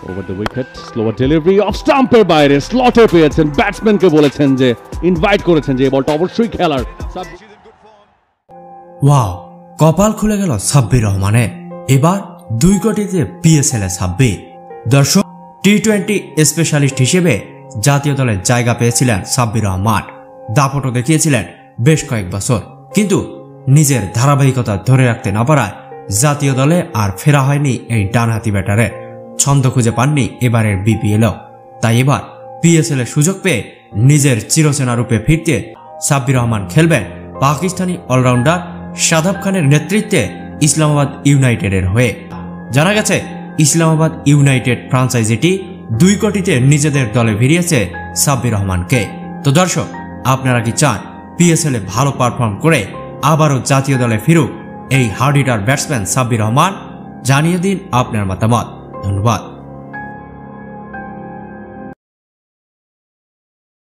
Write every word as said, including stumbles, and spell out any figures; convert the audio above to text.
Over the wicket, slower delivery off স্টাম্পের বাইরে, স্লটে পেয়েছেন, ব্যাটসম্যানকে বলেছেন যে ইনভাইট করেছেন যে এই বলটা অবশ্যই খেলার। ওয়াও, কপাল খুলে গেল সাব্বির রহমানের। এবার দুই কোটিতে পিএসএল এ সাব্বির। দর্শক, টি টোয়েন্টি স্পেশালিস্ট হিসেবে জাতীয় দলে জায়গা পেয়েছিলেন সাব্বির রহমান। দাপটও দেখিয়েছিলেন বেশ কয়েক বছর, কিন্তু নিজের ধারাবাহিকতা ধরে রাখতে না পারায় জাতীয় দলে আর ফেরা হয়নি এই ডানহাতি ব্যাটারে। ছন্দ খুঁজে পাননি এবারের বিপিএলও। তাই এবার পিএসএল এর সুযোগ পেয়ে নিজের চিরচেনা রূপে ফিরতে সাব্বির রহমান খেলবেন পাকিস্তানি অলরাউন্ডার শাদাব খানের নেতৃত্বে ইসলামাবাদ ইউনাইটেডের হয়ে। জানা গেছে ইসলামাবাদ ইউনাইটেড ফ্রাঞ্চাইজিটি দুই কোটিতে নিজেদের দলে ভিড়িয়েছে সাব্বির রহমানকে। তো দর্শক, আপনারা কি চান পিএসএল এ ভালো পারফর্ম করে আবারও জাতীয় দলে ফিরুক এই hard hitter batsman Sabbir Rahman? জানিয়ে দিন আপনার মতামত। ধন্যবাদ।